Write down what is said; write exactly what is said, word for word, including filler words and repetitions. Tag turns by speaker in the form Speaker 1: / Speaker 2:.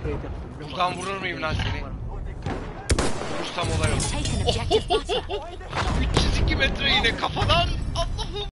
Speaker 1: Buradan vurur muyum lan seni? Vurursam olay olur. üç yüz iki metre yine kafadan.